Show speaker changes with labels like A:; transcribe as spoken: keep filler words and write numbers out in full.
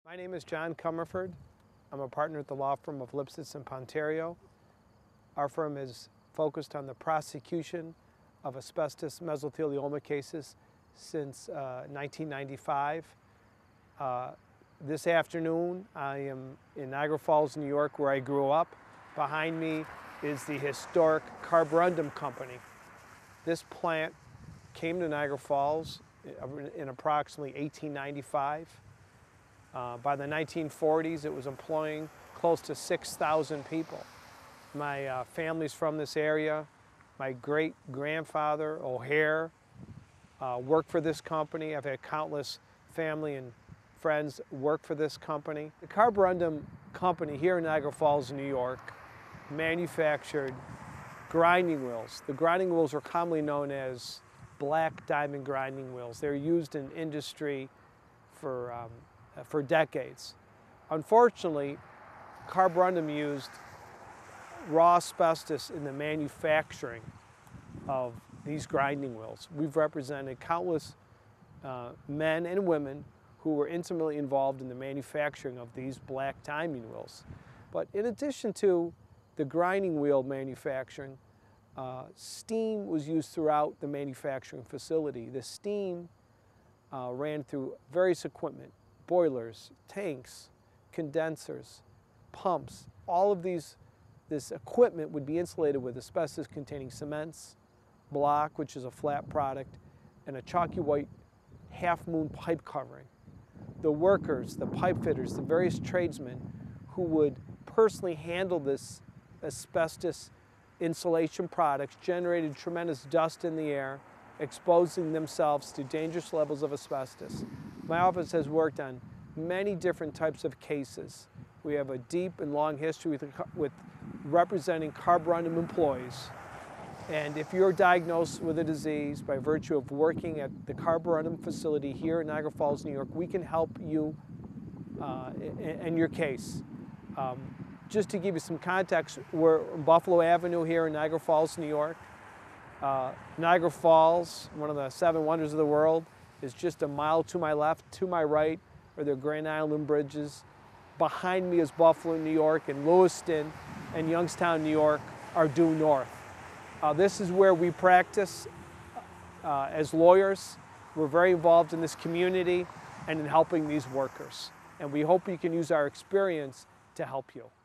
A: My name is John Comerford. I'm a partner at the law firm of Lipsitz in Ponterio. Our firm is focused on the prosecution of asbestos mesothelioma cases since uh, nineteen ninety-five. Uh, this afternoon I am in Niagara Falls, New York, where I grew up. Behind me is the historic Carborundum company. This plant came to Niagara Falls in approximately eighteen ninety-five. Uh, by the nineteen forties, it was employing close to six thousand people. My uh, family's from this area. My great-grandfather, O'Hare, uh, worked for this company. I've had countless family and friends work for this company. The Carborundum company here in Niagara Falls, New York, manufactured grinding wheels. The grinding wheels are commonly known as black diamond grinding wheels. They're used in industry for um, for decades. Unfortunately, Carborundum used raw asbestos in the manufacturing of these grinding wheels. We've represented countless uh, men and women who were intimately involved in the manufacturing of these black diamond wheels. But in addition to the grinding wheel manufacturing, uh, steam was used throughout the manufacturing facility. The steam uh, ran through various equipment: boilers, tanks, condensers, pumps. All of these, this equipment would be insulated with asbestos-containing cements, block, which is a flat product, and a chalky white half-moon pipe covering. The workers, the pipe fitters, the various tradesmen who would personally handle this asbestos insulation products generated tremendous dust in the air, exposing themselves to dangerous levels of asbestos. My office has worked on many different types of cases. We have a deep and long history with, with representing Carborundum employees. And if you're diagnosed with a disease by virtue of working at the Carborundum facility here in Niagara Falls, New York, we can help you uh, in, in your case. Um, just to give you some context, we're on Buffalo Avenue here in Niagara Falls, New York. Uh, Niagara Falls, one of the seven wonders of the world, is just a mile to my left. To my right are the Grand Island bridges. Behind me is Buffalo, New York, and Lewiston and Youngstown, New York are due north. Uh, this is where we practice uh, as lawyers. We're very involved in this community and in helping these workers. And we hope you can use our experience to help you.